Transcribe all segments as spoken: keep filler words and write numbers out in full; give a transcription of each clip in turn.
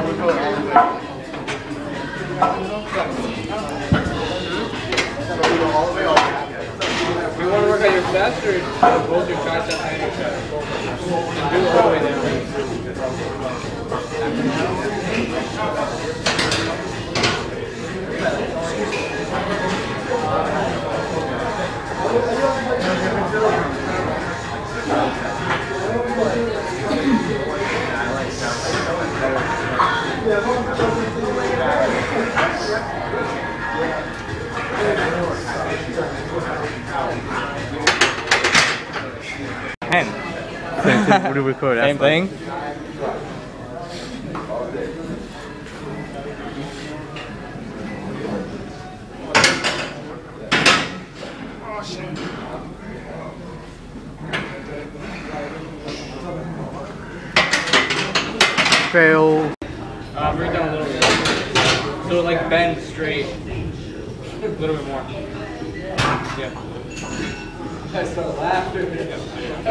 You want to work on your chest or both your triceps and your chest? And do it all the way down. ten. What do we record? Same thing. Fail. Uh, bring it down a little bit. So it like bends straight. A little bit more. Yeah. That's the laughter. Yeah. A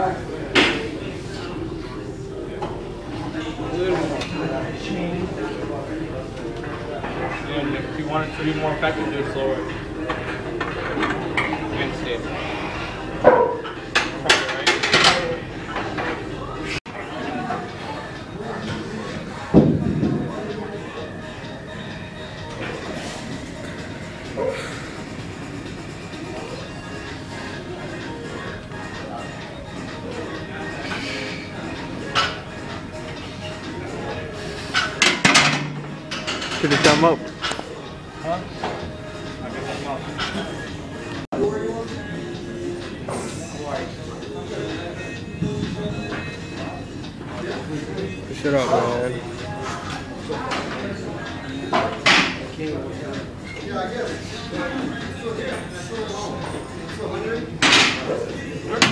little more. And if you want it to be more effective, do it slower. And stay. Get the thumb up. Huh? I'll get them up. Push it up, man. Yeah, I guess.